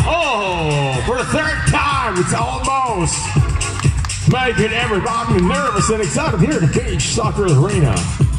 Oh, for the third time, it's almost making everybody nervous and excited here at the beach soccer arena.